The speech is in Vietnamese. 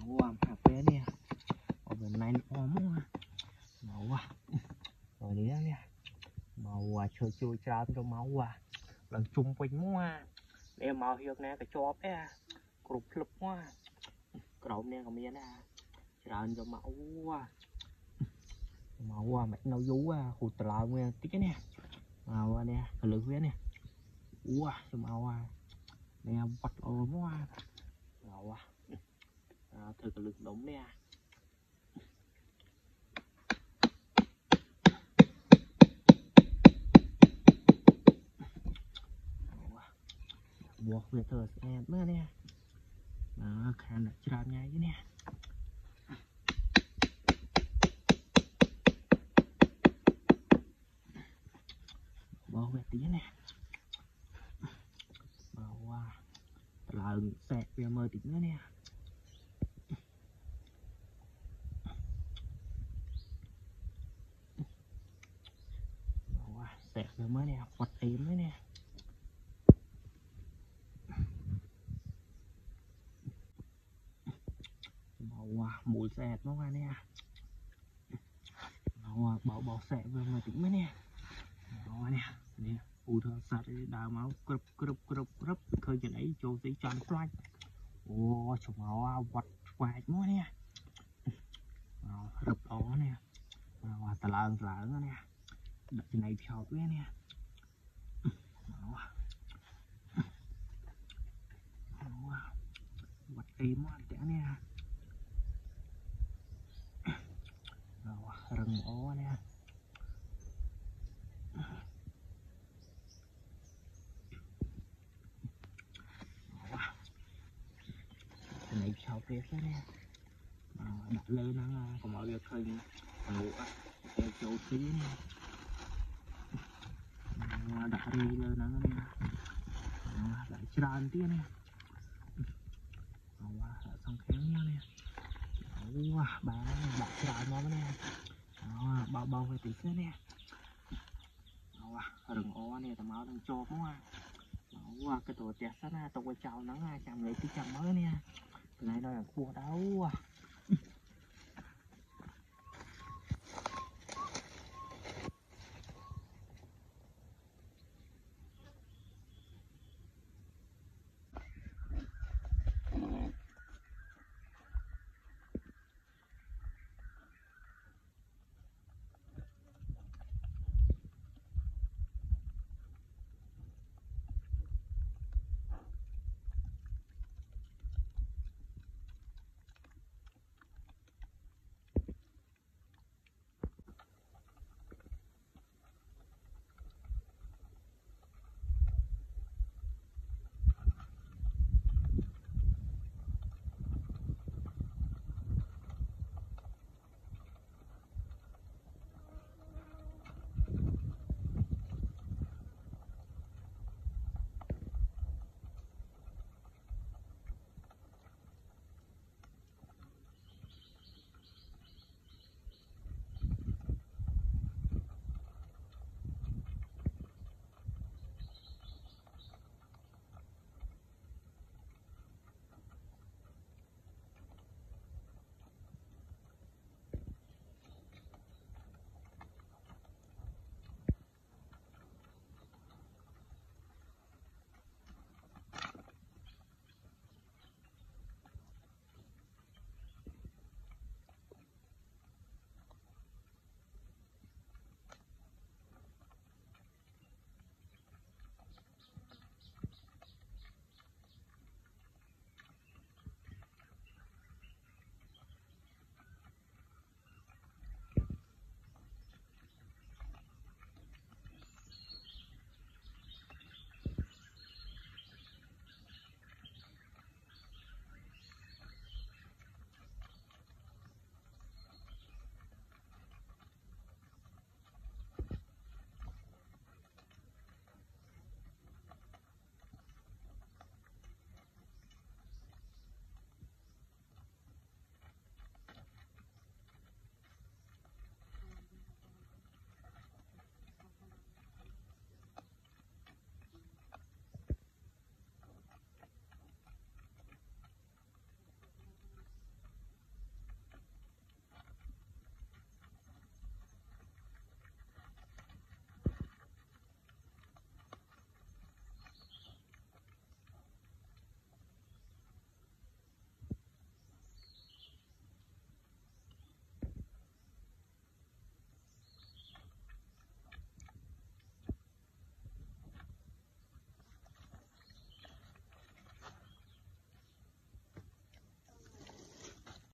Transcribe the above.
màu hạt bé nè ở bên này nó mua màu rồi đi nè màu chơi chơi trà cho màu lần chung quanh mua để màu hiệp nè cái chóp ấy cục lục quá cầu nè còn miếng nè trà cho màu mẹ nấu vú hụt tờ nguyên tí cái nè màu nè cái lưỡi nè cho màu nè bắt ôm quá màu thử cái lực đống nè buộc về thờ em nữa nè khăn được trà nhai chứ nè bỏ về tí nè là sẹt về mơ tí nữa nè sẹt về mới nè quạt tím nữa nè mùi sẹt nó qua nè bỏ sẹt về mơ tí nữa nè nè u thơ sạch đào máu cướp khơi chân ấy cho tí tròn xoay chụp máu vặt quạt nó nè rụp đó nè tà lợn nè đợt trên này theo cái nè vặt tím tẻ nè rừng ó nè này sau kia cái nè đặt lên nó còn mọi việc khơi ngủ theo chỗ tí nè đặt đi lên nó nè lại tràn tí nè xong khéo nhau nè bà đặt tràn nó nè bao về tí xíu nè rừng ó nè tao máu đang chộp quá cái tổ tẹt sát tôi quay chào nó chạm lấy cái chạm mới nè cái này nó là cua đau